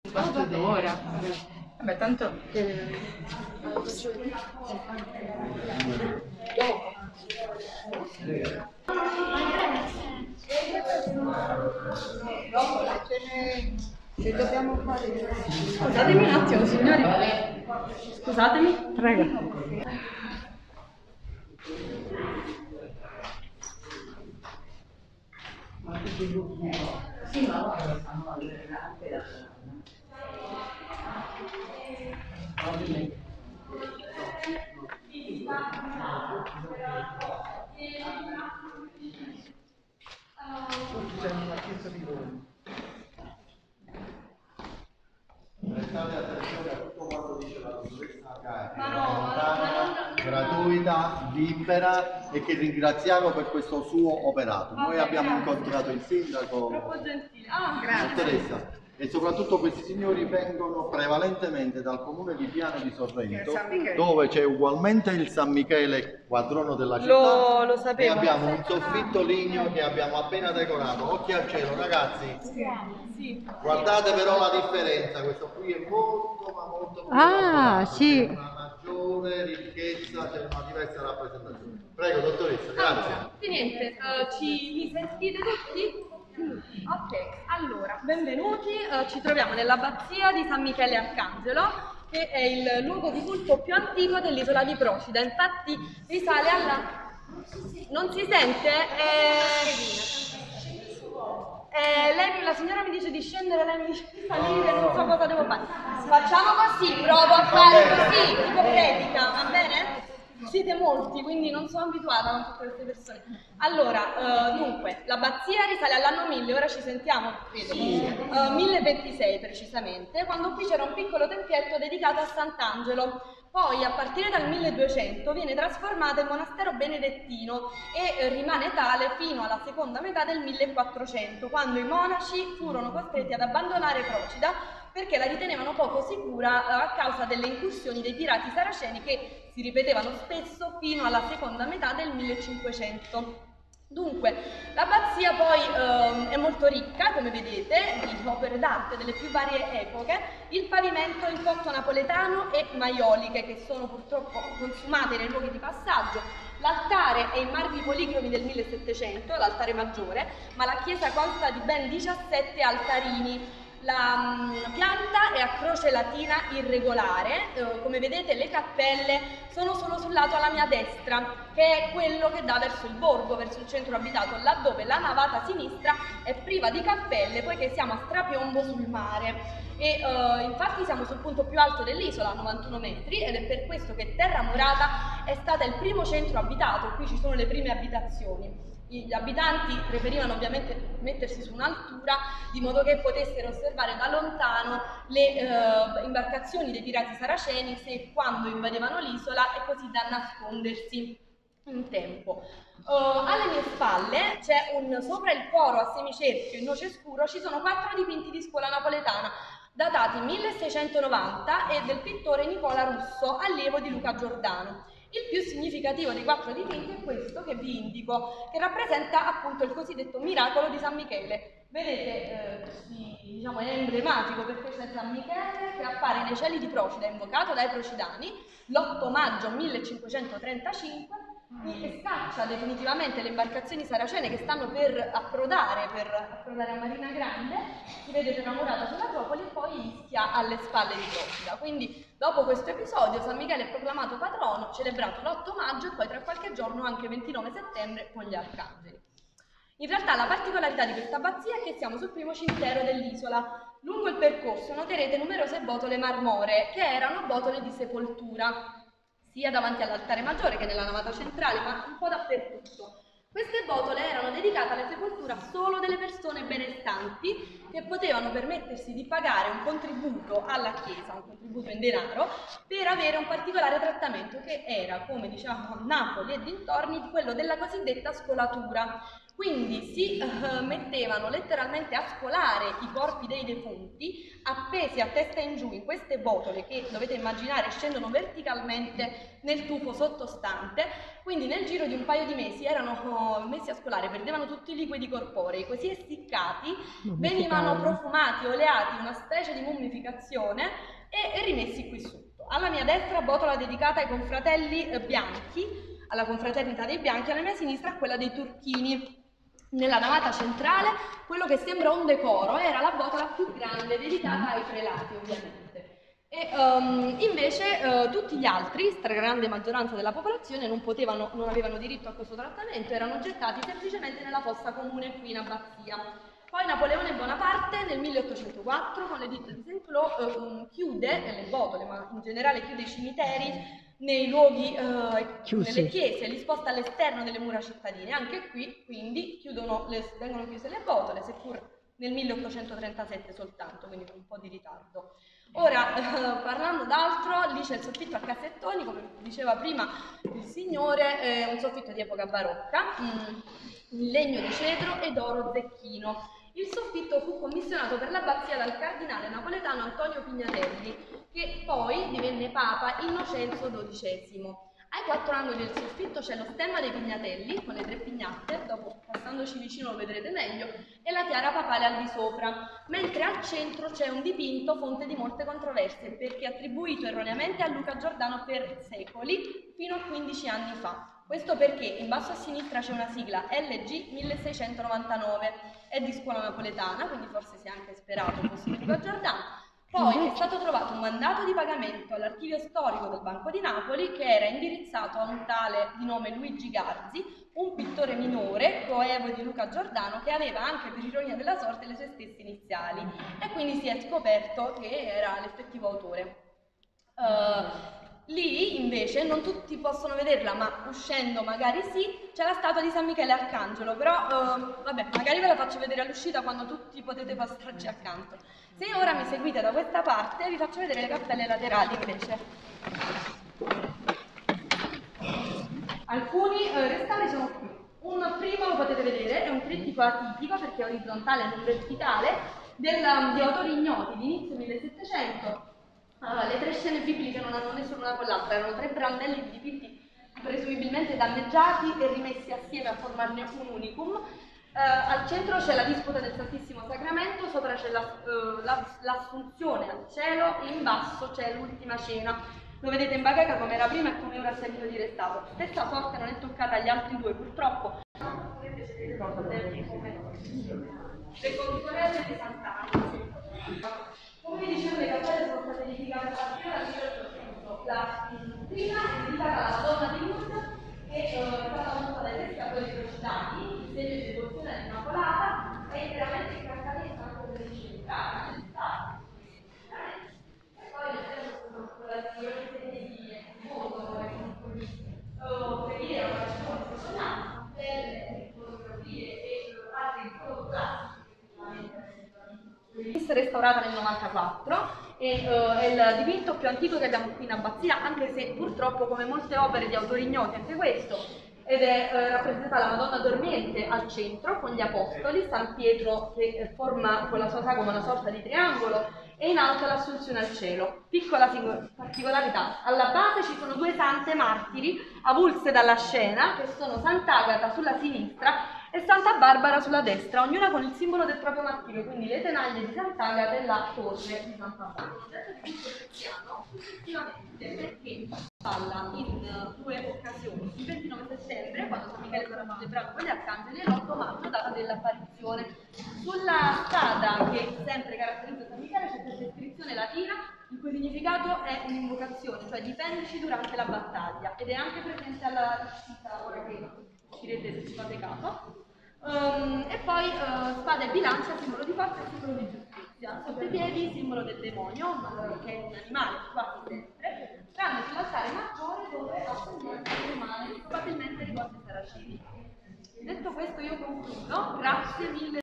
quarto d'ora. Vabbè, tanto. Che dobbiamo fare? Scusatemi un attimo, signori. Scusatemi, prego. Sì, ma loro fanno anche da Prestate attenzione a tutto quanto dice la dottoressa Gaia, gratuita, libera e che ringraziamo per questo suo operato. Noi abbiamo incontrato il sindaco, troppo gentile. dottoressa, e soprattutto questi signori vengono prevalentemente dal comune di Piano di Sorrento, dove c'è ugualmente il San Michele, patrono della città, Lo sapevo. e abbiamo un soffitto ligneo che abbiamo appena decorato. Occhi al cielo, ragazzi. Sì. Guardate però la differenza, questo qui è molto ma molto più elaborato, sì. c'è una maggiore ricchezza, c'è una diversa rappresentazione. Prego dottoressa, grazie. Allora, niente, mi sentite tutti? Ok, allora, benvenuti, ci troviamo nell'abbazia di San Michele Arcangelo, che è il luogo di culto più antico dell'isola di Procida, infatti risale alla... Non si sente? Lei, la signora mi dice di scendere, lei mi dice di salire, non so cosa devo fare. Facciamo così, provo a fare così, tipo predica, va bene? Siete molti, quindi non sono abituata con tutte queste persone. Allora, dunque, l'abbazia risale all'anno 1000, ora ci sentiamo, credo, 1026 precisamente, quando qui c'era un piccolo tempietto dedicato a Sant'Angelo. Poi, a partire dal 1200, viene trasformato in monastero benedettino e rimane tale fino alla seconda metà del 1400, quando i monaci furono costretti ad abbandonare Procida perché la ritenevano poco sicura a causa delle incursioni dei pirati saraceni che si ripetevano spesso fino alla seconda metà del 1500. Dunque, l'abbazia poi è molto ricca, come vedete, di opere d'arte delle più varie epoche. Il pavimento è in cotto napoletano e maioliche, che sono purtroppo consumate nei luoghi di passaggio. L'altare è in marmi policromi del 1700, l'altare maggiore, ma la chiesa consta di ben 17 altarini. La pianta è a croce latina irregolare, come vedete le cappelle sono solo sul lato alla mia destra, che è quello che dà verso il borgo, verso il centro abitato, laddove la navata sinistra è priva di cappelle poiché siamo a strapiombo sul mare. E infatti siamo sul punto più alto dell'isola, a 91 metri, ed è per questo che Terra Morata è stata il primo centro abitato. Qui ci sono le prime abitazioni. Gli abitanti preferivano ovviamente mettersi su un'altura di modo che potessero osservare da lontano le imbarcazioni dei pirati saraceni se e quando invadevano l'isola e così da nascondersi in tempo. Alle mie spalle c'è sopra il coro a semicerchio in noce scuro ci sono 4 dipinti di scuola napoletana datati 1690 e del pittore Nicola Russo, allievo di Luca Giordano. Il più significativo dei 4 dipinti è questo che vi indico, che rappresenta appunto il cosiddetto miracolo di San Michele. Vedete, diciamo, è emblematico perché c'è San Michele che appare nei cieli di Procida, invocato dai procidani, l'8 maggio 1535, e scaccia definitivamente le imbarcazioni saracene che stanno per approdare a Marina Grande, si vede Terra Morata sull'Acropoli e poi Ischia alle spalle di Procida. Quindi dopo questo episodio San Michele è proclamato patrono, celebrato l'8 maggio e poi tra qualche giorno anche 29 settembre con gli arcangeli. In realtà la particolarità di questa abbazia è che siamo sul primo cimitero dell'isola. Lungo il percorso noterete numerose botole marmoree che erano botole di sepoltura, sia davanti all'altare maggiore che nella navata centrale, ma un po' dappertutto. Queste botole erano dedicate alla sepoltura solo delle persone benestanti che potevano permettersi di pagare un contributo alla Chiesa, un contributo in denaro, per avere un particolare trattamento che era, come diciamo a Napoli e dintorni, quello della cosiddetta scolatura. Quindi si mettevano letteralmente a scolare i corpi dei defunti appesi a testa in giù in queste botole che dovete immaginare scendono verticalmente nel tufo sottostante. Quindi nel giro di un paio di mesi erano messi a scolare, perdevano tutti i liquidi corporei, così essiccati venivano profumati, oleati, una specie di mummificazione e rimessi qui sotto. Alla mia destra botola dedicata ai confratelli bianchi, alla confraternita dei bianchi, alla mia sinistra quella dei turchini. Nella navata centrale quello che sembra un decoro era la botola più grande dedicata ai prelati, ovviamente. E invece tutti gli altri, stragrande maggioranza della popolazione, non avevano diritto a questo trattamento, erano gettati semplicemente nella fossa comune qui in abbazia. Poi Napoleone Bonaparte nel 1804 con l'editto di Saint-Cloud chiude le botole, ma in generale chiude i cimiteri nei luoghi, nelle chiese, li sposta all'esterno delle mura cittadine. Anche qui quindi vengono chiuse le botole, seppur nel 1837 soltanto, quindi con un po' di ritardo. Ora, parlando d'altro, lì c'è il soffitto a cassettoni, come diceva prima il signore, è un soffitto di epoca barocca, in legno di cedro ed oro zecchino. Il soffitto fu commissionato per l'abbazia dal cardinale napoletano Antonio Pignatelli, che poi divenne Papa Innocenzo XII. Ai 4 angoli del soffitto c'è lo stemma dei Pignatelli, con le 3 pignate, dopo passandoci vicino lo vedrete meglio, e la tiara papale al di sopra, mentre al centro c'è un dipinto fonte di molte controversie, perché attribuito erroneamente a Luca Giordano per secoli, fino a 15 anni fa. Questo perché in basso a sinistra c'è una sigla LG 1699, è di scuola napoletana, quindi forse si è anche sperato fosse di Luca Giordano. Poi è stato trovato un mandato di pagamento all'archivio storico del Banco di Napoli che era indirizzato a un tale di nome Luigi Garzi, un pittore minore, coevo di Luca Giordano, che aveva anche per ironia della sorte le sue stesse iniziali, e quindi si è scoperto che era l'effettivo autore. Lì invece non tutti possono vederla, ma uscendo magari sì, c'è la statua di San Michele Arcangelo, però vabbè, magari ve la faccio vedere all'uscita quando tutti potete passarci accanto. Se ora mi seguite da questa parte vi faccio vedere le cappelle laterali invece. Alcuni restauri sono qui. Un primo lo potete vedere, è un trittico atipico perché è orizzontale e non verticale, di autori ignoti di inizio 1700. Le 3 scene bibliche non hanno nessuno una con l'altra, erano 3 brandelli di dipinti presumibilmente danneggiati e rimessi assieme a formarne un unicum. Al centro c'è la disputa del Santissimo Sacramento, sopra c'è l'Assunzione al cielo e in basso c'è l'Ultima Cena. Lo vedete in bacheca come era prima e come ora è seguito di restauro. Stessa sorte non è toccata agli altri 2 purtroppo. Le consorelle di Sant'Anna. Come vi dicevo, le cappelle sono state edificate a partire dal 1800. La prima è dedicata alla Madonna di Lourdes, che è stata mossa dai pescatori crociati, il segno di devozione all'Immacolata, è interamente incarnata anche per ricercare, e poi sono la segni di voto, preghiera, orazione, fotografie e altri fotografici. Restaurata nel 94 e è il dipinto più antico che abbiamo qui in abbazia, anche se purtroppo come molte opere di autori ignoti anche questo, ed è rappresentata la Madonna dormiente al centro con gli apostoli, San Pietro che forma con la sua sagoma una sorta di triangolo e in alto l'Assunzione al cielo. Piccola particolarità, alla base ci sono 2 sante martiri avulse dalla scena che sono Sant'Agata sulla sinistra e Santa Barbara sulla destra, ognuna con il simbolo del proprio martirio, quindi le tenaglie di Sant'Agata e la torre di Santa Barbara. Successivamente, perché falla in 2 occasioni, il 29 settembre, quando San Michele sarà celebrato con gli arcangeli, e l'8 maggio, data dell'apparizione. Sulla spada che sempre caratterizza San Michele c'è questa iscrizione latina, il cui significato è un'invocazione, cioè difendici durante la battaglia, ed è anche presente alla riuscita, ora che uscirete se ci fate caso. E poi spada e bilancia, simbolo di forza e simbolo di giustizia. Sotto i piedi, simbolo del demonio, che è un animale quasi sempre, tranne sull'altare maggiore dove ha sembianza umane, probabilmente ricorda i saraceni. Detto questo io concludo, grazie mille.